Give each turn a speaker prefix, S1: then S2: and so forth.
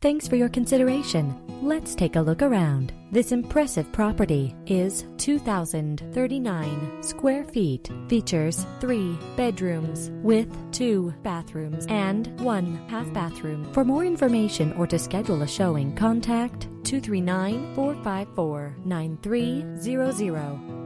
S1: Thanks for your consideration. Let's take a look around. This impressive property is 2,039 square feet. Features 3 bedrooms with 2 bathrooms and 1 half bathroom. For more information or to schedule a showing, contact 239-454-9300.